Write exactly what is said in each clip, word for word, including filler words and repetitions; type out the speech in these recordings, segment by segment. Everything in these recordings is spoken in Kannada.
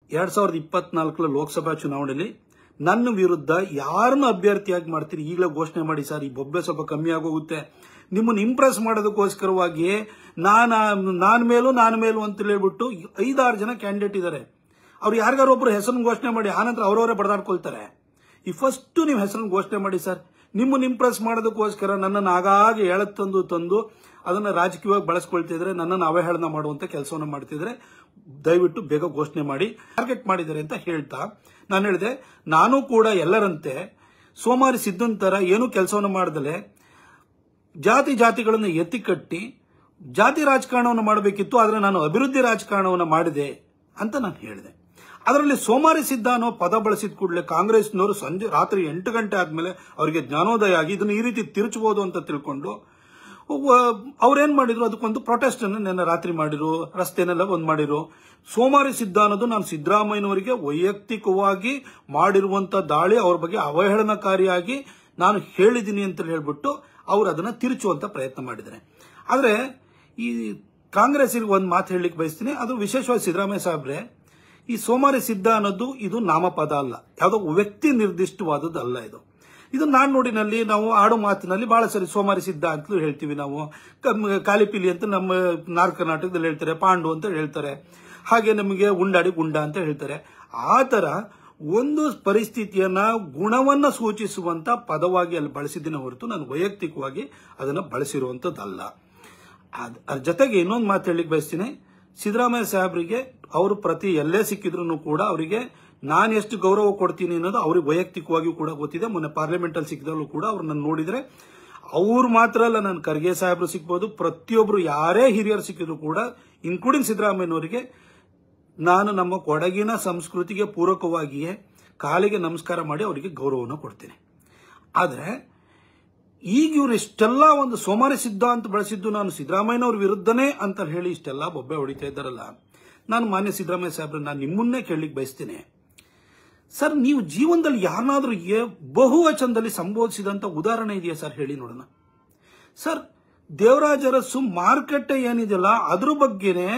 ಎರಡ್ ಸಾವಿರದ ಇಪ್ಪತ್ನಾಲ್ಕರ ಲೋಕಸಭಾ ಚುನಾವಣೆಯಲ್ಲಿ ನನ್ನ ವಿರುದ್ಧ ಯಾರನ್ನು ಅಭ್ಯರ್ಥಿಯಾಗಿ ಮಾಡ್ತೀರಿ ಈಗಲೇ ಘೋಷಣೆ ಮಾಡಿ ಸರ್. ಈ ಬೊಬ್ಬೆ ಸ್ವಲ್ಪ ಕಮ್ಮಿ ಆಗೋಗುತ್ತೆ. ನಿಮ್ಮನ್ನು ಇಂಪ್ರೆಸ್ ಮಾಡೋದಕ್ಕೋಸ್ಕರವಾಗಿ ನಾನ ನಾನ್ ಮೇಲೂ ನಾನ್ ಮೇಲೂ ಅಂತ ಹೇಳ್ಬಿಟ್ಟು ಐದಾರು ಜನ ಕ್ಯಾಂಡಿಡೇಟ್ ಇದ್ದಾರೆ. ಅವ್ರು ಯಾರಿಗಾರು ಒಬ್ರು ಹೆಸರನ್ನು ಘೋಷಣೆ ಮಾಡಿ ಆನಂತರ ಅವರವರೇ ಬಡದಾಡ್ಕೊಳ್ತಾರೆ. ಈ ಫಸ್ಟ್ ನೀವು ಹೆಸರನ್ನು ಘೋಷಣೆ ಮಾಡಿ ಸರ್. ನಿಮ್ಮನ್ನು ಇಂಪ್ರೆಸ್ ಮಾಡೋದಕ್ಕೋಸ್ಕರ ನನ್ನನ್ನು ಆಗಾಗ ಎಳತ್ತಂದು ತಂದು ಅದನ್ನ ರಾಜಕೀಯವಾಗಿ ಬಳಸ್ಕೊಳ್ತಿದ್ರೆ, ನನ್ನನ್ನು ಅವಹೇಳನ ಮಾಡುವಂತ ಕೆಲಸವನ್ನು ಮಾಡ್ತಿದ್ರೆ ದಯವಿಟ್ಟು ಬೇಗ ಘೋಷಣೆ ಮಾಡಿ. ಟಾರ್ಗೆಟ್ ಮಾಡಿದ್ದಾರೆ ಅಂತ ಹೇಳ್ತಾ ನಾನು ಹೇಳಿದೆ, ನಾನು ಕೂಡ ಎಲ್ಲರಂತೆ ಸೋಮಾರಿ ಸಿದ್ದನ್ ತರ ಏನು ಕೆಲಸವನ್ನು ಮಾಡದಲೆ ಜಾತಿ ಜಾತಿಗಳನ್ನು ಎತ್ತಿ ಕಟ್ಟಿ ಜಾತಿ ರಾಜಕಾರಣವನ್ನು ಮಾಡಬೇಕಿತ್ತು. ಆದ್ರೆ ನಾನು ಅಭಿವೃದ್ಧಿ ರಾಜಕಾರಣವನ್ನು ಮಾಡಿದೆ ಅಂತ ನಾನು ಹೇಳಿದೆ. ಅದರಲ್ಲಿ ಸೋಮಾರಿ ಸಿದ್ದ ಅನ್ನೋ ಪದ ಬಳಸಿದ ಕೂಡಲೇ ಕಾಂಗ್ರೆಸ್ನವರು ಸಂಜೆ ರಾತ್ರಿ ಎಂಟು ಗಂಟೆ ಆದ್ಮೇಲೆ ಅವರಿಗೆ ಜ್ಞಾನೋದಯ ಆಗಿ ಇದನ್ನು ಈ ರೀತಿ ತಿರುಚಬಹುದು ಅಂತ ತಿಳ್ಕೊಂಡು ಅವ್ರೇನ್ ಮಾಡಿದ್ರು, ಅದಕ್ಕೊಂದು ಪ್ರೊಟೆಸ್ಟ್ ಅನ್ನು ನಿನ್ನೆ ರಾತ್ರಿ ಮಾಡಿರು, ರಸ್ತೆನೆಲ್ಲ ಒಂದ್ ಮಾಡಿರು. ಸೋಮಾರಿ ಸಿದ್ದ ಅನ್ನೋದು ನಾನು ಸಿದ್ದರಾಮಯ್ಯನವರಿಗೆ ವೈಯಕ್ತಿಕವಾಗಿ ಮಾಡಿರುವಂತ ದಾಳಿ, ಅವ್ರ ಬಗ್ಗೆ ಅವಹೇಳನಕಾರಿಯಾಗಿ ನಾನು ಹೇಳಿದ್ದೀನಿ ಅಂತ ಹೇಳ್ಬಿಟ್ಟು ಅವ್ರು ಅದನ್ನ ತಿರುಚುವಂತ ಪ್ರಯತ್ನ ಮಾಡಿದ್ದಾರೆ. ಆದ್ರೆ ಈ ಕಾಂಗ್ರೆಸ್ಸಿಗೆ ಒಂದು ಮಾತು ಹೇಳಲಿಕ್ಕೆ ಬಯಸ್ತೀನಿ, ಅದು ವಿಶೇಷವಾಗಿ ಸಿದ್ದರಾಮಯ್ಯ ಸಾಹೇಬ್ರೆ, ಈ ಸೋಮಾರಿ ಸಿದ್ದ ಅನ್ನೋದು ಇದು ನಾಮಪದ ಅಲ್ಲ, ಯಾವುದೋ ವ್ಯಕ್ತಿ ನಿರ್ದಿಷ್ಟವಾದದ್ದು ಅಲ್ಲ. ಇದು ಇದು ನಾಣ್ಣುಡಿನಲ್ಲಿ ನಾವು ಆಡೋ ಮಾತಿನಲ್ಲಿ ಬಹಳ ಸರಿ ಸೋಮಾರಿ ಸಿದ್ದ ಅಂತಲೂ ಹೇಳ್ತೀವಿ. ನಾವು ಕಾಲಿಪಿಲಿ ಅಂತ ನಮ್ಮ ನಾರ್ತ್ ಕರ್ನಾಟಕದಲ್ಲಿ ಹೇಳ್ತಾರೆ, ಪಾಂಡು ಅಂತ ಹೇಳ್ತಾರೆ, ಹಾಗೆ ನಮಗೆ ಉಂಡಾಡಿ ಗುಂಡ ಅಂತ ಹೇಳ್ತಾರೆ. ಆ ತರ ಒಂದು ಪರಿಸ್ಥಿತಿಯನ್ನ ಗುಣವನ್ನ ಸೂಚಿಸುವಂತ ಪದವಾಗಿ ಅಲ್ಲಿ ಬಳಸಿದ್ದೀನಿ ಹೊರತು ನಾನು ವೈಯಕ್ತಿಕವಾಗಿ ಅದನ್ನ ಬಳಸಿರುವಂತದ್ದಲ್ಲ. ಅದ್ರ ಜೊತೆಗೆ ಇನ್ನೊಂದು ಮಾತು ಹೇಳಲಿಕ್ಕೆ ಬಯಸ್ತೀನಿ, ಸಿದ್ದರಾಮಯ್ಯ ಸಾಹೇಬರಿಗೆ ಅವರು ಪ್ರತಿ ಎಲ್ಲೇ ಸಿಕ್ಕಿದ್ರು ಕೂಡ ಅವರಿಗೆ ನಾನು ಎಷ್ಟು ಗೌರವ ಕೊಡ್ತೀನಿ ಅನ್ನೋದು ಅವ್ರಿಗೆ ವೈಯಕ್ತಿಕವಾಗಿಯೂ ಕೂಡ ಗೊತ್ತಿದೆ. ಮೊನ್ನೆ ಪಾರ್ಲಿಮೆಂಟ್ ಅಲ್ಲಿ ಸಿಕ್ಕಿದಲ್ಲೂ ಕೂಡ ಅವ್ರು ನನ್ನ ನೋಡಿದ್ರೆ, ಅವ್ರು ಮಾತ್ರ ಅಲ್ಲ, ನಾನು ಖರ್ಗೆ ಸಾಹೇಬ್ರು ಸಿಕ್ಬೋದು, ಪ್ರತಿಯೊಬ್ರು ಯಾರೇ ಹಿರಿಯರು ಸಿಕ್ಕಿದ್ರು ಕೂಡ ಇನ್ಕ್ಲೂಡಿಂಗ್ ಸಿದ್ದರಾಮಯ್ಯನವರಿಗೆ ನಾನು ನಮ್ಮ ಕೊಡಗಿನ ಸಂಸ್ಕೃತಿಗೆ ಪೂರಕವಾಗಿಯೇ ಕಾಲಿಗೆ ನಮಸ್ಕಾರ ಮಾಡಿ ಅವರಿಗೆ ಗೌರವವನ್ನು ಕೊಡ್ತೇನೆ. ಆದ್ರೆ ಈಗ ಇವ್ರು ಇಷ್ಟೆಲ್ಲ ಒಂದು ಸೋಮಾರಿ ಸಿದ್ದ ಅಂತ ಬಳಸಿದ್ದು ನಾನು ಸಿದ್ದರಾಮಯ್ಯನವ್ರ ವಿರುದ್ಧನೇ ಅಂತ ಹೇಳಿ ಇಷ್ಟೆಲ್ಲ ಬೊಬ್ಬೆ ಹೊಡಿತಾ ಇದ್ದಾರಲ್ಲ, ನಾನು ಮಾನ್ಯ ಸಿದ್ದರಾಮಯ್ಯ ಸಾಹೇಬ್ರೆ ನಾನು ನಿಮ್ಮನ್ನೇ ಕೇಳಲಿಕ್ಕೆ ಬಯಸ್ತೇನೆ ಸರ್, ನೀವು ಜೀವನದಲ್ಲಿ ಯಾರನ್ನಾದ್ರೂ ಬಹುವಚನದಲ್ಲಿ ಸಂಬೋಧಿಸಿದಂತ ಉದಾಹರಣೆ ಇದೆಯಾ ಸರ್, ಹೇಳಿ ನೋಡೋಣ. ಸರ್, ದೇವರಾಜ ಅರಸು ಮಾರುಕಟ್ಟೆ ಏನಿದೆಯಲ್ಲ ಅದ್ರ ಬಗ್ಗೆನೆ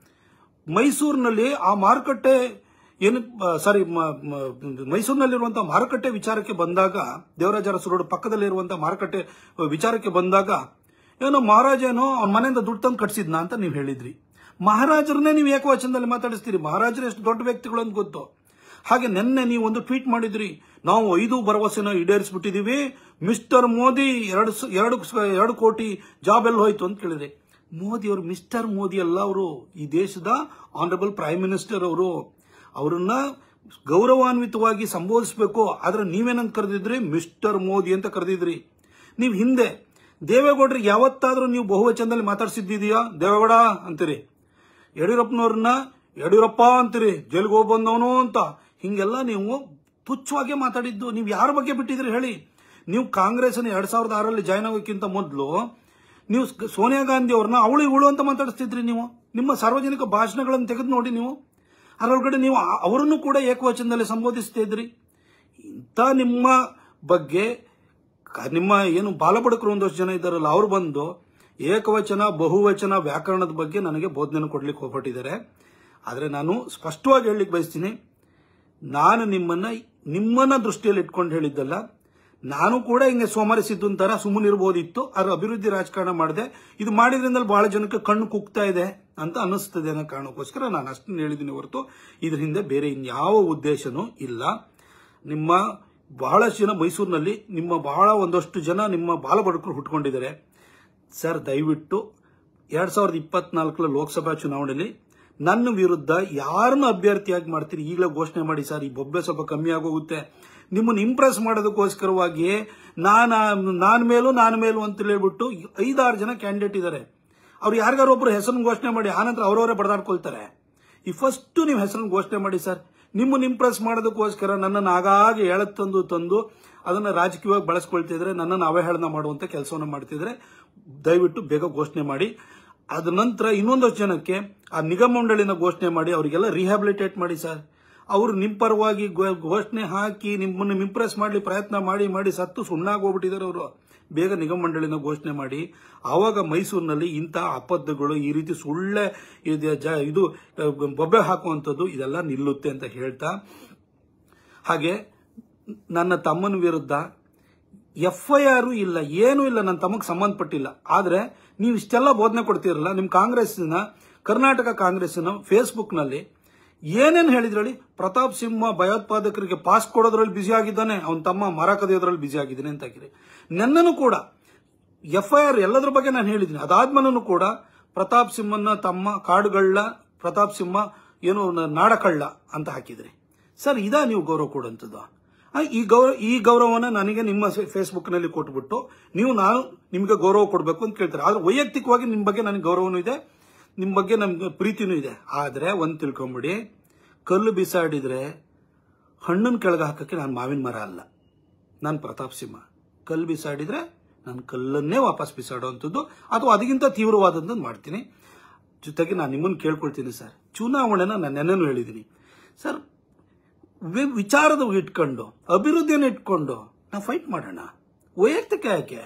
ಮೈಸೂರಿನಲ್ಲಿ ಆ ಮಾರುಕಟ್ಟೆ ಏನು ಸಾರಿ ಮೈಸೂರಿನಲ್ಲಿರುವಂತಹ ಮಾರುಕಟ್ಟೆ ವಿಚಾರಕ್ಕೆ ಬಂದಾಗ, ದೇವರಾಜ ಅರಸು ರೋಡ್ ಪಕ್ಕದಲ್ಲಿರುವಂತಹ ಮಾರುಕಟ್ಟೆ ವಿಚಾರಕ್ಕೆ ಬಂದಾಗ ಏನೋ ಮಹಾರಾಜೇನೋ ಅವ್ನ ಮನೆಯಿಂದ ದುಡ್ಡು ತಂದು ಕಟ್ಸಿದ್ನಾ ಅಂತ ನೀವು ಹೇಳಿದ್ರಿ. ಮಹಾರಾಜರನ್ನೇ ನೀವು ಏಕವಚನದಲ್ಲಿ ಮಾತಾಡಿಸ್ತೀರಿ. ಮಹಾರಾಜರು ಎಷ್ಟು ದೊಡ್ಡ ವ್ಯಕ್ತಿಗಳು ಅಂತ ಗೊತ್ತು. ಹಾಗೆ ನಿನ್ನೆ ನೀವು ಒಂದು ಟ್ವೀಟ್ ಮಾಡಿದ್ರಿ, ನಾವು ಐದು ಭರವಸೆನ ಈಡೇರಿಸ್ಬಿಟ್ಟಿದೀವಿ, ಮಿಸ್ಟರ್ ಮೋದಿ ಎರಡು ಎರಡು ಎರಡು ಕೋಟಿ ಜಾಬ್ ಎಲ್ಲ ಹೋಯ್ತು ಅಂತ ಕೇಳಿದ್ರೆ, ಮೋದಿ ಅವರು ಮಿಸ್ಟರ್ ಮೋದಿ ಅಲ್ಲ, ಅವರು ಈ ದೇಶದ ಆನರಬಲ್ ಪ್ರೈಮ್ ಮಿನಿಸ್ಟರ್. ಅವರು ಅವರನ್ನ ಗೌರವಾನ್ವಿತವಾಗಿ ಸಂಬೋಧಿಸಬೇಕು. ಆದ್ರೆ ನೀವೇನಂತ ಕರೆದಿದ್ರಿ, ಮಿಸ್ಟರ್ ಮೋದಿ ಅಂತ ಕರೆದಿದ್ರಿ. ನೀವು ಹಿಂದೆ ದೇವೇಗೌಡರಿಗೆ ಯಾವತ್ತಾದ್ರೂ ನೀವು ಬಹುವಚನದಲ್ಲಿ ಮಾತಾಡ್ಸಿದ್ದೀಯಾ? ದೇವೇಗೌಡ ಅಂತೀರಿ, ಯಡಿಯೂರಪ್ಪನವ್ರನ್ನ ಯಡಿಯೂರಪ್ಪ ಅಂತೀರಿ, ಜೈಲಿಗೆ ಹೋಗಿ ಬಂದವನು ಅಂತ, ಹಿಂಗೆಲ್ಲ ನೀವು ತುಚ್ಛವಾಗಿ ಮಾತಾಡಿದ್ದು. ನೀವು ಯಾರ ಬಗ್ಗೆ ಬಿಟ್ಟಿದ್ರಿ ಹೇಳಿ? ನೀವು ಕಾಂಗ್ರೆಸ್ ಎರಡ್ ಸಾವಿರದ ಆರರಲ್ಲಿ ಜಾಯ್ನ್ ಆಗೋಕ್ಕಿಂತ ಮೊದಲು ನೀವು ಸೋನಿಯಾ ಗಾಂಧಿ ಅವ್ರನ್ನ ಅವಳು ಇವಳು ಅಂತ ಮಾತಾಡಿಸ್ತಿದ್ರಿ. ನೀವು ನಿಮ್ಮ ಸಾರ್ವಜನಿಕ ಭಾಷಣಗಳನ್ನು ತೆಗೆದು ನೋಡಿ, ನೀವು ಅದರೊಳಗಡೆ ನೀವು ಅವರನ್ನು ಕೂಡ ಏಕವಚನದಲ್ಲಿ ಸಂಬೋಧಿಸ್ತಾ ಇದ್ರಿ. ಇಂಥ ನಿಮ್ಮ ಬಗ್ಗೆ ನಿಮ್ಮ ಏನು ಬಾಲಬಡಕರು ಒಂದಷ್ಟು ಜನ ಇದ್ದಾರಲ್ಲ, ಅವ್ರು ಬಂದು ಏಕವಚನ ಬಹುವಚನ ವ್ಯಾಕರಣದ ಬಗ್ಗೆ ನನಗೆ ಬೋಧನೆ ಕೊಡ್ಲಿಕ್ಕೆ ಹೋಗ್ಬಿಟ್ಟಿದ್ದಾರೆ. ಆದ್ರೆ ನಾನು ಸ್ಪಷ್ಟವಾಗಿ ಹೇಳಲಿಕ್ಕೆ ಬಯಸ್ತೀನಿ, ನಾನು ನಿಮ್ಮನ್ನ ನಿಮ್ಮನ್ನ ದೃಷ್ಟಿಯಲ್ಲಿ ಇಟ್ಕೊಂಡು ಹೇಳಿದ್ದಲ್ಲ. ನಾನು ಕೂಡ ಹಿಂಗೆ ಸೋಮಾರಿ ಸಿದ್ದನ್ ತರ ಸುಮ್ಮನಿರ್ಬೋದಿತ್ತು, ಆದ್ರೆ ಅಭಿವೃದ್ಧಿ ರಾಜಕಾರಣ ಮಾಡಿದೆ. ಇದು ಮಾಡಿದ್ರಿಂದ ಬಹಳ ಜನಕ್ಕೆ ಕಣ್ಣು ಕುಗ್ತಾ ಇದೆ ಅಂತ ಅನ್ನಿಸ್ತದೆ ಅನ್ನೋ ಕಾರಣಕ್ಕೋಸ್ಕರ ನಾನು ಅಷ್ಟನ್ನು ಹೇಳಿದ್ದೀನಿ ಹೊರತು ಇದ್ರ ಹಿಂದೆ ಬೇರೆ ಇನ್ಯಾವ ಉದ್ದೇಶನೂ ಇಲ್ಲ. ನಿಮ್ಮ ಬಹಳಷ್ಟು ಜನ ಮೈಸೂರಿನಲ್ಲಿ ನಿಮ್ಮ ಬಹಳ ಒಂದಷ್ಟು ಜನ ನಿಮ್ಮ ಬಾಲಬಡಕರು ಹುಟ್ಕೊಂಡಿದ್ದಾರೆ. ಸರ್, ದಯವಿಟ್ಟು ಎರಡ್ ಸಾವಿರದ ಇಪ್ಪತ್ನಾಲ್ಕರ ಲೋಕಸಭಾ ಚುನಾವಣೆಯಲ್ಲಿ ನನ್ನ ವಿರುದ್ಧ ಯಾರನ್ನು ಅಭ್ಯರ್ಥಿಯಾಗಿ ಮಾಡ್ತೀರಿ ಈಗಲೇ ಘೋಷಣೆ ಮಾಡಿ ಸರ್. ಈ ಬೊಬ್ಬೆ ಸ್ವಲ್ಪ ಕಮ್ಮಿ ಆಗೋಗುತ್ತೆ. ನಿಮ್ಮನ್ನು ಇಂಪ್ರೆಸ್ ಮಾಡೋದಕ್ಕೋಸ್ಕರವಾಗಿ ನಾನ ನಾನ್ ಮೇಲೂ ನಾನ್ ಮೇಲೂ ಅಂತ ಹೇಳ್ಬಿಟ್ಟು ಐದಾರು ಜನ ಕ್ಯಾಂಡಿಡೇಟ್ ಇದ್ದಾರೆ. ಅವ್ರು ಯಾರಿಗಾರು ಒಬ್ರು ಹೆಸರನ್ನು ಘೋಷಣೆ ಮಾಡಿ ಆನಂತರ ಅವರವರೇ ಬಡದಾಡ್ಕೊಳ್ತಾರೆ. ಈ ಫಸ್ಟ್ ನೀವು ಹೆಸರನ್ನು ಘೋಷಣೆ ಮಾಡಿ ಸರ್. ನಿಮ್ಮನ್ನು ಇಂಪ್ರೆಸ್ ಮಾಡೋದಕ್ಕೋಸ್ಕರ ನನ್ನನ್ನು ಆಗಾಗ ಎಳತ್ತಂದು ತಂದು ಅದನ್ನ ರಾಜಕೀಯವಾಗಿ ಬಳಸ್ಕೊಳ್ತಿದ್ರೆ, ನನ್ನನ್ನು ಅವಹೇಳನ ಮಾಡುವಂತ ಕೆಲಸವನ್ನು ಮಾಡ್ತಿದ್ರೆ ದಯವಿಟ್ಟು ಬೇಗ ಘೋಷಣೆ ಮಾಡಿ. ಅದ ನಂತರ ಇನ್ನೊಂದಷ್ಟು ಜನಕ್ಕೆ ಆ ನಿಗಮ ಮಂಡಳಿನ ಘೋಷಣೆ ಮಾಡಿ ಅವರಿಗೆಲ್ಲ ರಿಹ್ಯಾಬಿಲಿಟೇಟ್ ಮಾಡಿ ಸರ್. ಅವರು ನಿಮ್ಮ ಪರವಾಗಿ ಘೋಷಣೆ ಹಾಕಿ ನಿಮ್ಮನ್ನು ಇಂಪ್ರೆಸ್ ಮಾಡಲಿ ಪ್ರಯತ್ನ ಮಾಡಿ ಮಾಡಿ ಸತ್ತು ಸುಣ್ಣಾಗಿ ಹೋಗ್ಬಿಟ್ಟಿದ್ದಾರೆ ಅವರು. ಬೇಗ ನಿಗಮ ಮಂಡಳಿನ ಘೋಷಣೆ ಮಾಡಿ. ಆವಾಗ ಮೈಸೂರಿನಲ್ಲಿ ಇಂತಹ ಅಪದ್ಧಗಳು, ಈ ರೀತಿ ಸುಳ್ಳೆ ಇದು ಬೊಬ್ಬೆ ಹಾಕುವಂಥದ್ದು ಇದೆಲ್ಲ ನಿಲ್ಲುತ್ತೆ ಅಂತ ಹೇಳ್ತಾ, ಹಾಗೆ ನನ್ನ ತಮ್ಮನ ವಿರುದ್ಧ ಎಫ್ ಐ ಆರ್ ಇಲ್ಲ, ಏನೂ ಇಲ್ಲ, ನನ್ನ ತಮಗೆ ಸಂಬಂಧಪಟ್ಟಿಲ್ಲ. ಆದ್ರೆ ನೀವು ಇಷ್ಟೆಲ್ಲ ಬೋಧನೆ ಕೊಡ್ತೀರಲ್ಲ, ನಿಮ್ ಕಾಂಗ್ರೆಸ್ನ, ಕರ್ನಾಟಕ ಕಾಂಗ್ರೆಸ್ನ ಫೇಸ್ಬುಕ್ ನಲ್ಲಿ ಏನೇನು ಹೇಳಿದ್ರಲ್ಲಿ, ಪ್ರತಾಪ್ ಸಿಂಹ ಭಯೋತ್ಪಾದಕರಿಗೆ ಪಾಸ್ ಕೊಡೋದ್ರಲ್ಲಿ ಬಿಸಿ ಆಗಿದ್ದಾನೆ, ಅವನ ತಮ್ಮ ಮರ ಕದಿಯೋದ್ರಲ್ಲಿ ಬಿಸಿ ಆಗಿದ್ದಾನೆ ಅಂತ ಹಾಕಿರಿ. ನನ್ನನ್ನು ಕೂಡ ಎಫ್ ಐ ಆರ್ ಎಲ್ಲದ್ರ ಬಗ್ಗೆ ನಾನು ಹೇಳಿದ್ದೀನಿ. ಅದಾದ್ಮೇಲೂ ಕೂಡ ಪ್ರತಾಪ್ ಸಿಂಹನ ತಮ್ಮ ಕಾಡುಗಳ್ಳ, ಪ್ರತಾಪ್ ಸಿಂಹ ಏನು ನಾಡಕಳ್ಳ ಅಂತ ಹಾಕಿದ್ರಿ. ಸರ್, ಇದಾ ನೀವು ಗೌರವ ಕೊಡುವಂಥದ್ದು? ಈ ಗೌರವ ಈ ಗೌರವನ ನನಗೆ ನಿಮ್ಮ ಫೇಸ್ಬುಕ್ ನಲ್ಲಿ ಕೊಟ್ಬಿಟ್ಟು ನೀವು ನಾನು ನಿಮ್ಗೆ ಗೌರವ ಕೊಡಬೇಕು ಅಂತ ಕೇಳ್ತಾರೆ. ಆದ್ರೆ ವೈಯಕ್ತಿಕವಾಗಿ ನಿಮ್ ಬಗ್ಗೆ ನನಗೆ ಗೌರವನೂ ಇದೆ, ನಿಮ್ ಬಗ್ಗೆ ನಮ್ಗೆ ಪ್ರೀತಿನೂ ಇದೆ. ಆದ್ರೆ ಒಂದ್ ತಿಳ್ಕೊಂಬಿಡಿ, ಕಲ್ಲು ಬಿಸಾಡಿದ್ರೆ ಹಣ್ಣನ್ ಕೆಳಗೆ ಹಾಕಕ್ಕೆ ನಾನು ಮಾವಿನ ಮರ ಅಲ್ಲ, ನಾನು ಪ್ರತಾಪ್ ಸಿಂಹ. ಕಲ್ಲು ಬಿಸಾಡಿದ್ರೆ ನಾನು ಕಲ್ಲನ್ನೇ ವಾಪಸ್ ಬಿಸಾಡುವಂಥದ್ದು ಅಥವಾ ಅದಕ್ಕಿಂತ ತೀವ್ರವಾದದ್ದು ಮಾಡ್ತೀನಿ. ಜೊತೆಗೆ ನಾನು ನಿಮ್ಮನ್ನು ಕೇಳ್ಕೊಳ್ತೀನಿ ಸರ್, ಚುನಾವಣೆನ ನಾನು ನೆನ್ನೆನೂ ಹೇಳಿದ್ದೀನಿ ಸರ್, ವಿಚಾರದ ಇಟ್ಕೊಂಡು ಅಭಿವೃದ್ಧಿಯನ್ನು ಇಟ್ಕೊಂಡು ನಾವು ಫೈಟ್ ಮಾಡೋಣ. ವೈಯಕ್ತಿಕ ಯಾಕೆ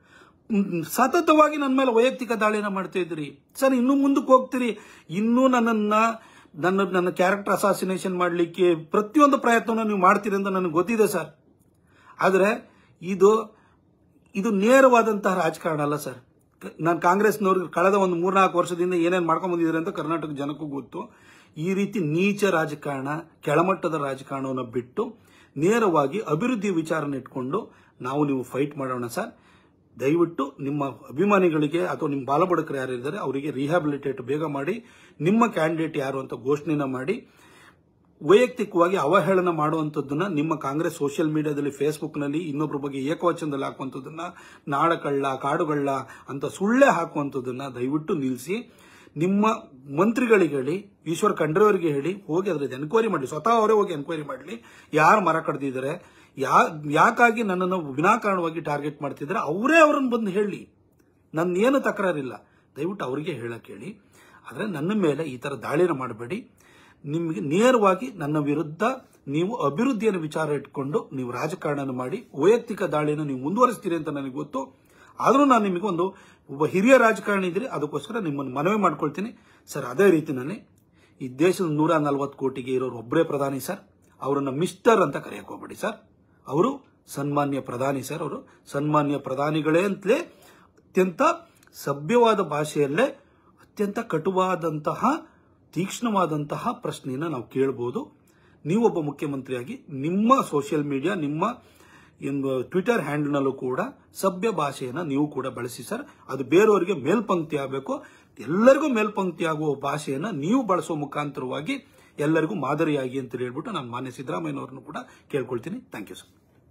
ಸತತವಾಗಿ ನನ್ನ ಮೇಲೆ ವೈಯಕ್ತಿಕ ದಾಳಿನ ಮಾಡ್ತಾ ಇದ್ರಿ ಸರ್? ಇನ್ನೂ ಮುಂದಕ್ಕೆ ಹೋಗ್ತೀರಿ, ಇನ್ನೂ ನನ್ನನ್ನ ನನ್ನ ನನ್ನ ಕ್ಯಾರೆಕ್ಟರ್ ಅಸಾಸಿನೇಷನ್ ಮಾಡಲಿಕ್ಕೆ ಪ್ರತಿಯೊಂದು ಪ್ರಯತ್ನವನ್ನು ನೀವು ಮಾಡ್ತೀರಿ ಅಂತ ನನಗೆ ಗೊತ್ತಿದೆ ಸರ್. ಆದರೆ ಇದು ಇದು ನೇರವಾದಂತಹ ರಾಜಕಾರಣ ಅಲ್ಲ ಸರ್. ನಾನು ಕಾಂಗ್ರೆಸ್ನವ್ರಿಗೆ ಕಳೆದ ಒಂದು ಮೂರ್ನಾಲ್ಕು ವರ್ಷದಿಂದ ಏನೇನು ಮಾಡ್ಕೊಂಡ್ ಬಂದಿದ್ದಾರೆ ಅಂತ ಕರ್ನಾಟಕ ಜನಕ್ಕೂ ಗೊತ್ತು. ಈ ರೀತಿ ನೀಚ ರಾಜಕಾರಣ, ಕೆಳಮಟ್ಟದ ರಾಜಕಾರಣವನ್ನು ಬಿಟ್ಟು ನೇರವಾಗಿ ಅಭಿವೃದ್ಧಿ ವಿಚಾರನ ಇಟ್ಕೊಂಡು ನಾವು ನೀವು ಫೈಟ್ ಮಾಡೋಣ ಸರ್. ದಯವಿಟ್ಟು ನಿಮ್ಮ ಅಭಿಮಾನಿಗಳಿಗೆ ಅಥವಾ ನಿಮ್ಮ ಬಾಲಬಡಕರು ಯಾರಿದ್ದಾರೆ ಅವರಿಗೆ ರಿಹ್ಯಾಬಿಲಿಟೇಟ್ ಬೇಗ ಮಾಡಿ, ನಿಮ್ಮ ಕ್ಯಾಂಡಿಡೇಟ್ ಯಾರು ಅಂತ ಘೋಷಣೆನ ಮಾಡಿ, ವೈಯಕ್ತಿಕವಾಗಿ ಅವಹೇಳನ ಮಾಡುವಂಥದ್ದನ್ನ ನಿಮ್ಮ ಕಾಂಗ್ರೆಸ್ ಸೋಷಿಯಲ್ ಮೀಡಿಯಾದಲ್ಲಿ, ಫೇಸ್ಬುಕ್ ನಲ್ಲಿ ಇನ್ನೊಬ್ಬರ ಬಗ್ಗೆ ಏಕವಚನದಲ್ಲಿ ಹಾಕುವಂಥದ್ದನ್ನ, ನಾಡಕಳ್ಳ, ಕಾಡುಗಳ್ಳ ಅಂತ ಸುಳ್ಳೆ ಹಾಕುವಂಥದ್ದನ್ನ ದಯವಿಟ್ಟು ನಿಲ್ಲಿಸಿ. ನಿಮ್ಮ ಮಂತ್ರಿಗಳಿಗೆ ಹೇಳಿ, ಈಶ್ವರ್ ಖಂಡ್ರೆ ಹೇಳಿ, ಹೋಗಿ ಅದ್ರದ್ದು ಎನ್ಕ್ವೈರಿ ಮಾಡಲಿ, ಸ್ವತಃ ಅವರೇ ಹೋಗಿ ಎನ್ಕ್ವೈರಿ ಮಾಡಲಿ. ಯಾರು ಮರ ಕಡ್ದಿದ್ದಾರೆ, ಯಾ ಯಾಕಾಗಿ ನನ್ನನ್ನು ವಿನಾಕಾರಣವಾಗಿ ಟಾರ್ಗೆಟ್ ಮಾಡ್ತಿದ್ದಾರೆ, ಅವರೇ ಅವರನ್ನು ಬಂದು ಹೇಳಿ. ನನ್ನ ಏನು ತಕರಾರಿಲ್ಲ, ದಯವಿಟ್ಟು ಅವರಿಗೆ ಹೇಳಕ್ಕೆ ಹೇಳಿ. ಆದರೆ ನನ್ನ ಮೇಲೆ ಈ ತರ ದಾಳಿನ ಮಾಡಬೇಡಿ. ನಿಮಗೆ ನೇರವಾಗಿ ನನ್ನ ವಿರುದ್ಧ ನೀವು ಅಭಿವೃದ್ಧಿಯನ್ನು ವಿಚಾರ ಇಟ್ಕೊಂಡು ನೀವು ರಾಜಕಾರಣ ಮಾಡಿ ವೈಯಕ್ತಿಕ ದಾಳಿಯನ್ನು ನೀವು ಮುಂದುವರಿಸ್ತೀರಿ ಅಂತ ನನಗೆ ಗೊತ್ತು. ಆದರೂ ನಾನು ನಿಮಗೆ ಒಂದು ಒಬ್ಬ ಹಿರಿಯ ರಾಜಕಾರಣಿ ಇದ್ರಿ, ಅದಕ್ಕೋಸ್ಕರ ನಿಮ್ಮನ್ನು ಮನವಿ ಮಾಡ್ಕೊಳ್ತೀನಿ ಸರ್. ಅದೇ ರೀತಿನಲ್ಲಿ ಈ ದೇಶದ ನೂರ ನಲ್ವತ್ತು ಕೋಟಿಗೆ ಇರೋರು ಒಬ್ಬರೇ ಪ್ರಧಾನಿ ಸರ್. ಅವರನ್ನ ಮಿಸ್ಟರ್ ಅಂತ ಕರೆಯಕ್ಕೆ ಹೋಗ್ಬೇಡಿ ಸರ್. ಅವರು ಸನ್ಮಾನ್ಯ ಪ್ರಧಾನಿ ಸರ್. ಅವರು ಸನ್ಮಾನ್ಯ ಪ್ರಧಾನಿಗಳೇ ಅಂತಲೇ ಅತ್ಯಂತ ಸಭ್ಯವಾದ ಭಾಷೆಯಲ್ಲೇ ಅತ್ಯಂತ ಕಟುವಾದಂತಹ ತೀಕ್ಷ್ಣವಾದಂತಹ ಪ್ರಶ್ನೆಯನ್ನು ನಾವು ಕೇಳಬಹುದು. ನೀವೊಬ್ಬ ಮುಖ್ಯಮಂತ್ರಿಯಾಗಿ ನಿಮ್ಮ ಸೋಷಿಯಲ್ ಮೀಡಿಯಾ, ನಿಮ್ಮ ಟ್ವಿಟರ್ ಹ್ಯಾಂಡಲ್ನಲ್ಲೂ ಕೂಡ ಸಭ್ಯ ಭಾಷೆಯನ್ನು ನೀವು ಕೂಡ ಬಳಸಿ ಸರ್. ಅದು ಬೇರೆಯವರಿಗೆ ಮೇಲ್ಪಂಕ್ತಿ ಆಗಬೇಕು. ಎಲ್ಲರಿಗೂ ಮೇಲ್ಪಂಕ್ತಿ ಆಗುವ ಭಾಷೆಯನ್ನು ನೀವು ಬಳಸುವ ಮುಖಾಂತರವಾಗಿ ಎಲ್ಲರಿಗೂ ಮಾದರಿಯಾಗಿ ಅಂತ ಹೇಳ್ಬಿಟ್ಟು ನಾನು ಮಾನ್ಯ ಸಿದ್ದರಾಮಯ್ಯನವರನ್ನು ಕೂಡ ಕೇಳ್ಕೊಳ್ತೀನಿ. Thank you sir.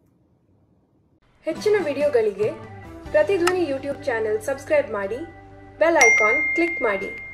ಹೆಚ್ಚಿನ ವಿಡಿಯೋಗಳಿಗೆ ಪ್ರತಿಧ್ವನಿ ಯೂಟ್ಯೂಬ್ ಚಾನೆಲ್ ಸಬ್ಸ್ಕ್ರೈಬ್ ಮಾಡಿ, ಬೆಲ್ ಐಕಾನ್ ಕ್ಲಿಕ್ ಮಾಡಿ.